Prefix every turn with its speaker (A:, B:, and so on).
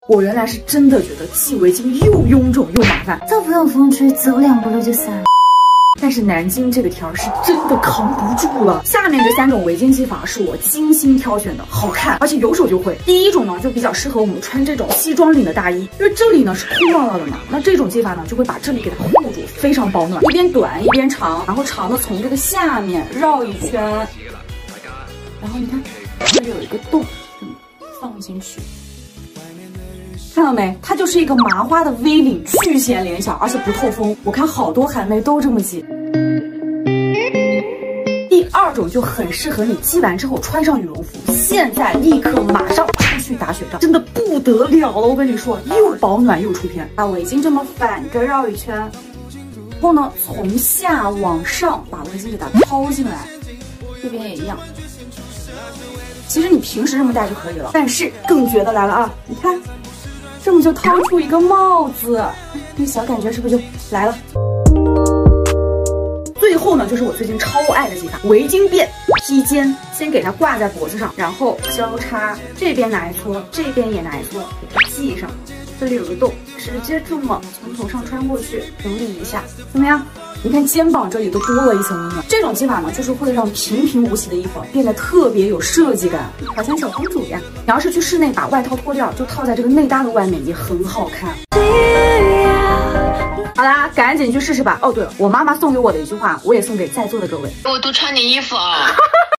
A: 我原来是真的觉得系围巾又臃肿又麻烦，
B: 这不用风吹，走2步路就散了。
A: 但是南京这个条是真的扛不住了。下面这3种围巾系法是我精心挑选的，好看，而且有手就会。第一种呢，就比较适合我们穿这种西装领的大衣，因为这里呢是空落落的嘛，那这种系法呢就会把这里给它护住，非常保暖。一边短一边长，然后长的从这个下面绕一圈，然后你看这里有一个洞，放进去。看到没？它就是一个麻花的 V 领，巨显脸小，而且不透风。我看好多韩妹都这么系。第2种就很适合你系完之后穿上羽绒服，现在立刻马上出去打雪仗，真的不得了了！我跟你说，又保暖又出片。把围巾这么反着绕一圈，然后呢从下往上把围巾给它抛进来，这边也一样。其实你平时这么戴就可以了，但是更绝的来了啊！你看。这么就掏出一个帽子，那小感觉是不是就来了？最后呢，就是我最近超爱的系法，围巾辫披肩，先给它挂在脖子上，然后交叉，这边拿一撮，这边也拿一撮，给它系上。这里有个洞，直接这么从头上穿过去，整理一下，怎么样？你看肩膀这里都多了一层温暖。这种系法呢，就是会让平平无奇的衣服变得特别有设计感，好像小公主一样。你要是去室内把外套脱掉，就套在这个内搭的外面，也很好看。好啦，赶紧去试试吧。哦，对了，我妈妈送给我的一句话，我也送给在座的各位：
C: 我多穿点衣服啊。